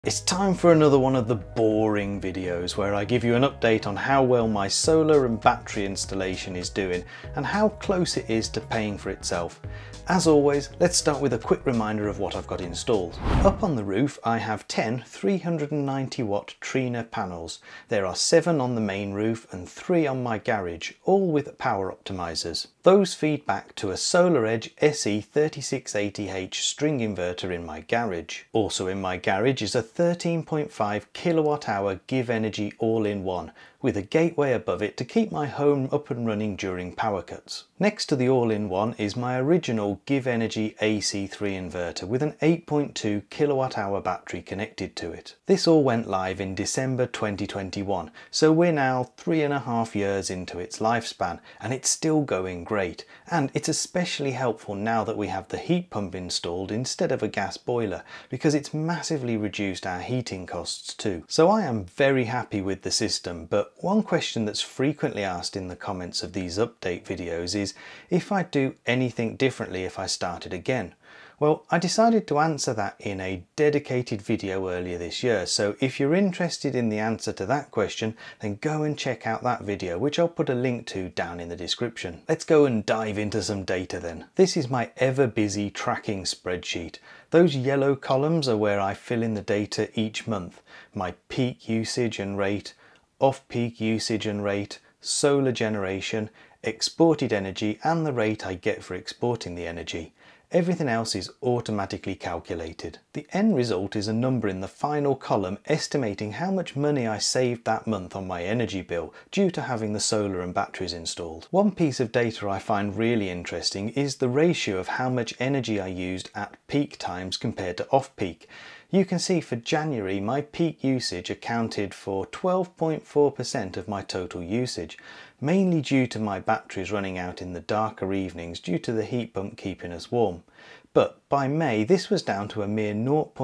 It's time for another one of the boring videos where I give you an update on how well my solar and battery installation is doing and how close it is to paying for itself. As always, let's start with a quick reminder of what I've got installed. Up on the roof I have 10 390 watt Trina panels. There are 7 on the main roof and 3 on my garage, all with power optimizers. Those feed back to a SolarEdge SE3680H string inverter in my garage. Also in my garage is a 13.5 kilowatt hour Give Energy all-in-one with a gateway above it to keep my home up and running during power cuts. Next to the all-in-one is my original Give Energy AC3 inverter with an 8.2 kilowatt hour battery connected to it. This all went live in December 2021, so we're now 3.5 years into its lifespan and it's still going great, and it's especially helpful now that we have the heat pump installed instead of a gas boiler, because it's massively reduced our heating costs too. So I am very happy with the system, but one question that's frequently asked in the comments of these update videos is if I'd do anything differently if I started again. Well, I decided to answer that in a dedicated video earlier this year, so if you're interested in the answer to that question, then go and check out that video, which I'll put a link to down in the description. Let's go and dive into some data then. This is my ever busy tracking spreadsheet. Those yellow columns are where I fill in the data each month. My peak usage and rate, off-peak usage and rate, solar generation, exported energy and the rate I get for exporting the energy. Everything else is automatically calculated. The end result is a number in the final column estimating how much money I saved that month on my energy bill due to having the solar and batteries installed. One piece of data I find really interesting is the ratio of how much energy I used at peak times compared to off-peak. You can see for January my peak usage accounted for 12.4% of my total usage, mainly due to my batteries running out in the darker evenings due to the heat pump keeping us warm. But by May this was down to a mere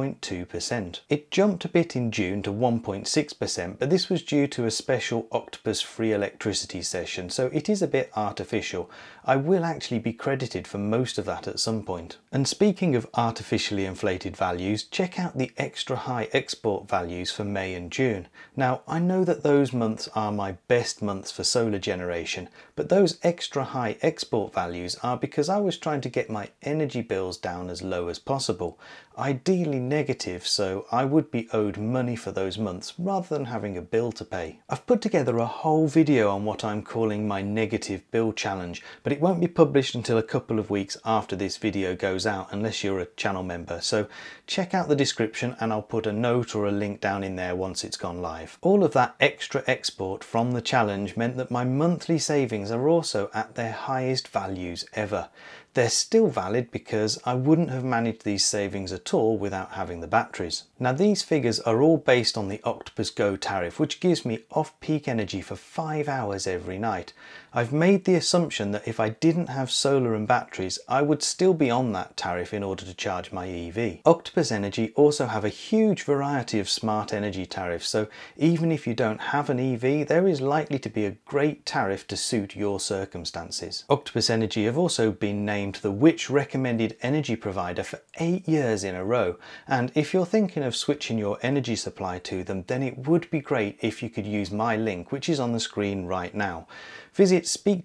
0.2%. It jumped a bit in June to 1.6%, but this was due to a special Octopus free electricity session, so it is a bit artificial. I will actually be credited for most of that at some point. And speaking of artificially inflated values, check out the extra high export values for May and June. Now I know that those months are my best months for solar generation, but those extra high export values are because I was trying to get my energy bills down as low as possible, ideally negative, so I would be owed money for those months rather than having a bill to pay. I've put together a whole video on what I'm calling my negative bill challenge, but it won't be published until a couple of weeks after this video goes out unless you're a channel member, so check out the description and I'll put a note or a link down in there once it's gone live. All of that extra export from the challenge meant that my monthly savings are also at their highest values ever. They're still valid because I wouldn't have managed these savings at all without having the batteries. Now these figures are all based on the Octopus Go tariff, which gives me off-peak energy for 5 hours every night. I've made the assumption that if I didn't have solar and batteries, I would still be on that tariff in order to charge my EV. Octopus Energy also have a huge variety of smart energy tariffs, so even if you don't have an EV, there is likely to be a great tariff to suit your circumstances. Octopus Energy have also been named the Which recommended energy provider for 8 years in a row, and if you're thinking of switching your energy supply to them, then it would be great if you could use my link, which is on the screen right now. Visit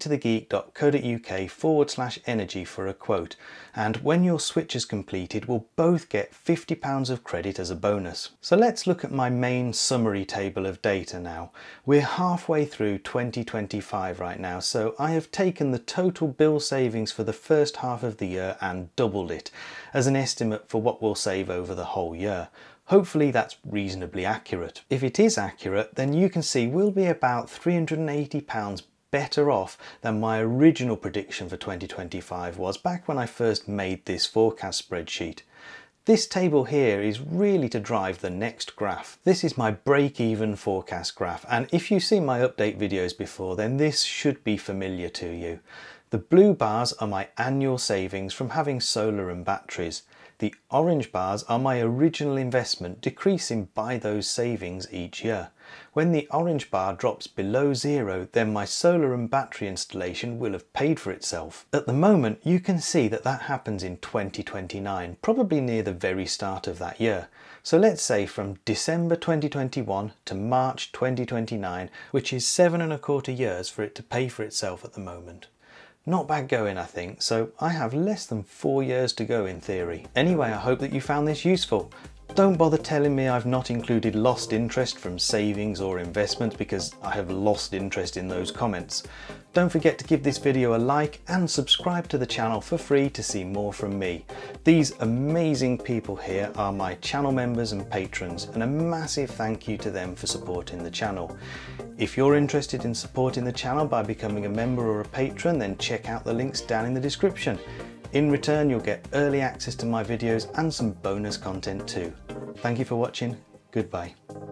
speaktothegeek.co.uk/energy for a quote, and when your switch is completed we'll both get £50 of credit as a bonus. So let's look at my main summary table of data now. We're halfway through 2025 right now, so I have taken the total bill savings for the first half of the year and doubled it as an estimate for what we'll save over the whole year. Hopefully that's reasonably accurate. If it is accurate, then you can see we'll be about £380 better off than my original prediction for 2025 was back when I first made this forecast spreadsheet. This table here is really to drive the next graph. This is my break-even forecast graph, and if you've seen my update videos before, then this should be familiar to you. The blue bars are my annual savings from having solar and batteries. The orange bars are my original investment decreasing by those savings each year. When the orange bar drops below zero, then my solar and battery installation will have paid for itself. At the moment, you can see that that happens in 2029, probably near the very start of that year. So let's say from December 2021 to March 2029, which is 7¼ years for it to pay for itself at the moment. Not bad going, I think, so I have less than 4 years to go in theory. Anyway, I hope that you found this useful. Don't bother telling me I've not included lost interest from savings or investments, because I have lost interest in those comments. Don't forget to give this video a like and subscribe to the channel for free to see more from me. These amazing people here are my channel members and patrons, and a massive thank you to them for supporting the channel. If you're interested in supporting the channel by becoming a member or a patron, then check out the links down in the description. In return, you'll get early access to my videos and some bonus content too. Thank you for watching. Goodbye.